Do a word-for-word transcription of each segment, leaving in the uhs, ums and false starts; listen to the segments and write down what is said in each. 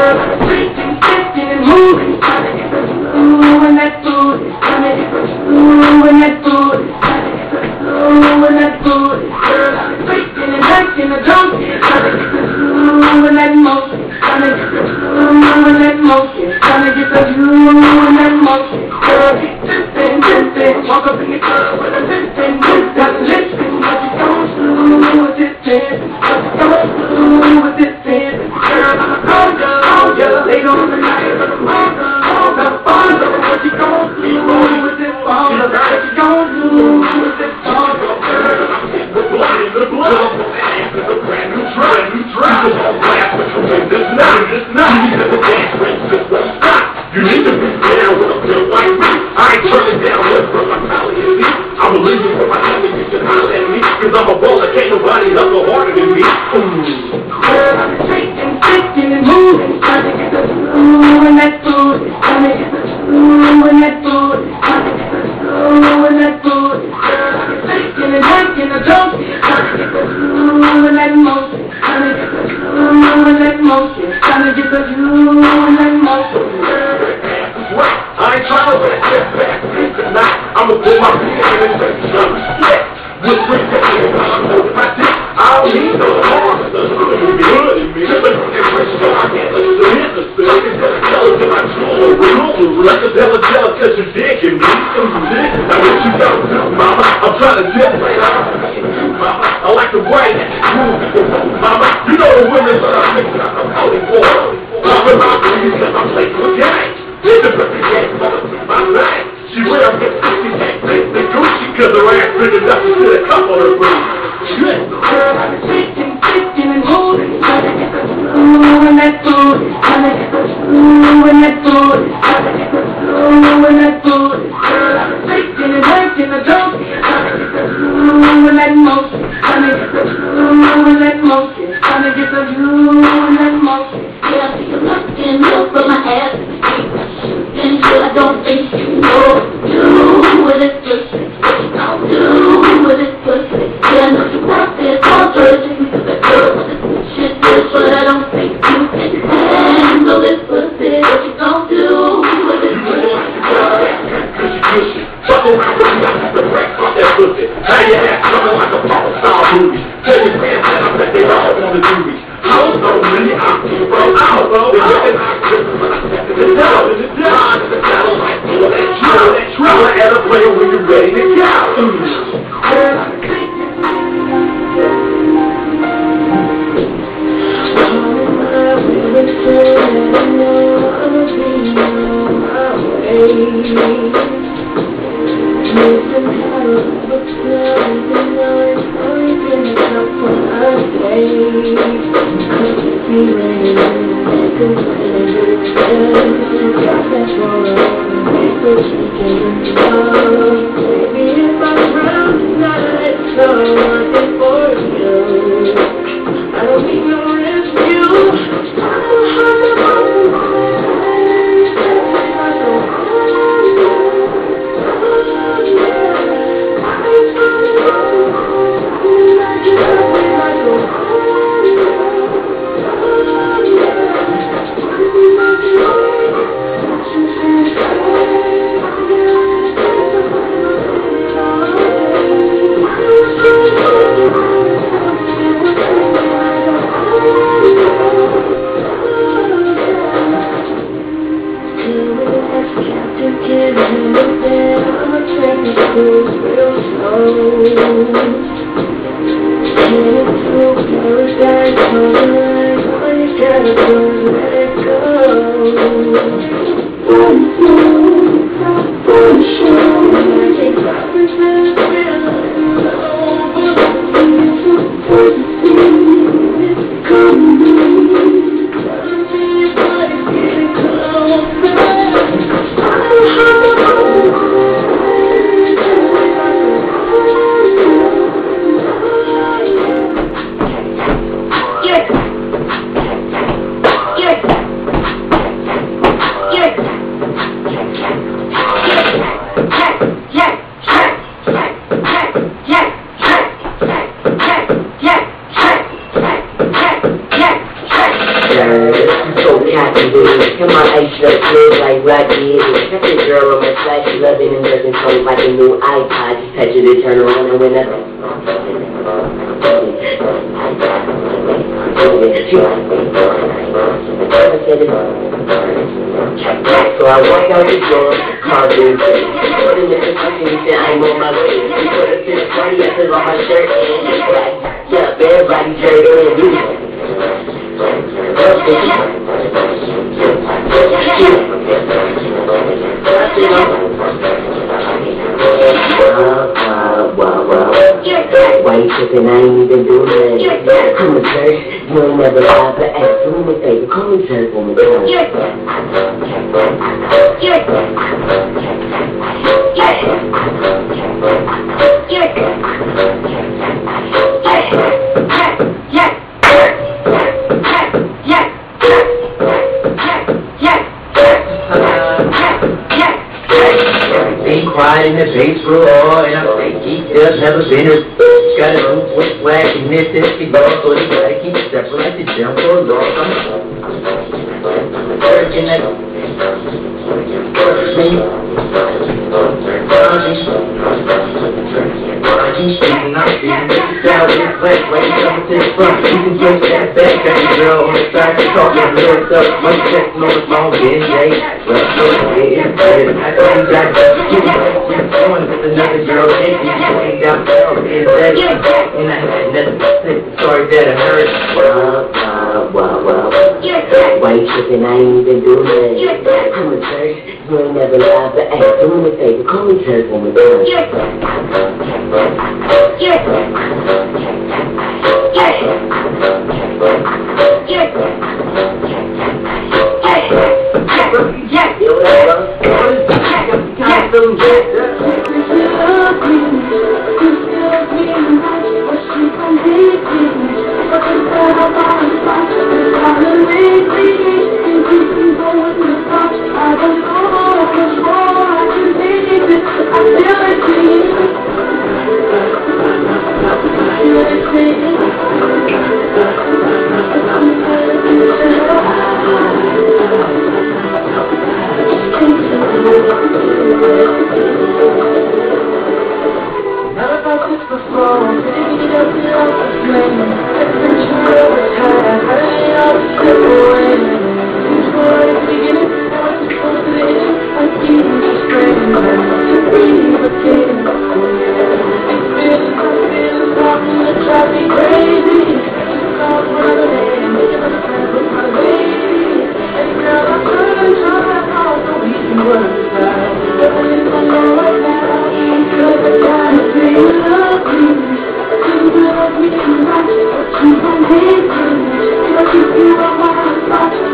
Shaking, shaking and moving. Ooh, when that food is coming. Ooh, when that food is coming. Ooh, when that food is coming. Shaking and shaking and jumping. Ooh, when that motion is coming. Ooh, when that motion is coming. Get the ooh, when that motion is coming. Listen, listen, walk up in the club with a listen, got to listen. What you gon' do with this pen? What you gon' do with this pen? Girl, I'm a soldier, soldier, later on the night, but I'm on the phone. What you gon' do with this phone? What you gon' do with this phone? The blood is the blood. It's a brand new trap, new trap. This night, this night, you never dance with this won't stop. You need to be down with a girl like me. I ain't turning down with from my pally, you see. I believe you from my family, you should holler at me. Cause I'm a baller, can't nobody hustle harder than me. Girl, I'm shaking, shaking and moving. Ooh, when that food is coming. Ooh, when that food is coming. Ooh, when that food is coming. Shaking and shaking and jumping. Ooh, when that motion is coming. Ooh, when that motion is coming. Get the ooh, when that motion is coming. I ain't trying to let this back tonight. I'ma pull my feet in and take some shit. With three days, I'm holding my dick. I don't need no harm. The hood in me, hood in me. Just like a fresh so I can't let you hit the spill. It's gonna tell us in my jewelry. Like a devil, devil, cause you're digging me. Now what you got to do, mama? I'm trying to dip right out. Mama, I like the way that you move. Mama, you know the women that I'm thinking I'm holding for. Mama, I'm pleased cause I'm playing the game. It's the perfect game, mama, my life. She wear a fifty tank, the Gucci, cause her ass big enough to fit a cup on her boobs. Good. Girl, I'm shaking, shaking and moving. Ooh, when that food is coming. Ooh, when that food is coming. Ooh, when that food is coming. I'm shaking and shaking and jumping. Ooh, when that motion is coming. Ooh, when that motion is coming. Get the ooh, when that motion is coming. Yeah, I see you looking up for my ass. And I don't think you know. Do with it pussy. Don't do with it pussy. Yeah, I know you want this all dirty. Because that girl with this shit is, but I don't think you can handle this pussy. What you gon' do with this pussy? Cushy, cushy. Fuck around with me, I'm the wreck off that pussy. How you act coming like a pop star movie. Tell your friends that I bet they all wanna do me. I don't know really, I'm too broke. I don't know. They're looking like Christmas when I step in the down. In the down, in the down, like pull that true, that true. I had a player when you're ready to go. Come on, ice up, clothes like Rocky. Got this girl on my side, she loving and doesn't phone like a new iPod. Just touch it and turn around and win up. So I walked out the door, car didn't say. Put in the construction, said I'm on my way. We put us in the party, I took off my shirt and yeah, everybody turned on me. Why you tripping? I ain't even doing that. I'm a church, you ain't never lied, but ask do me a favor, call me church one more time. Quiet in the bass room, and I'm like, he does never been a gotta do what's whack and this is the dog, so he gotta keep separate like the jump for a dog. Working at he's speaking, I'm speaking, this is how it's wet, right up to the front. You can just that back, got your girl on the side, she's talking real stuff. One second on the phone, getting late. Well, so it's getting I think you got to keep it going with another girl, and you ain't down south, and that, and I had nothing to say, sorry that I heard. Wow, wow, wow, wow. Why you tripping? I ain't even doing that. I'm a church, you ain't never lied, but ask do me a favor, call me church one more time.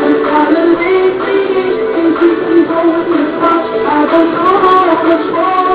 I don't know, I don't know.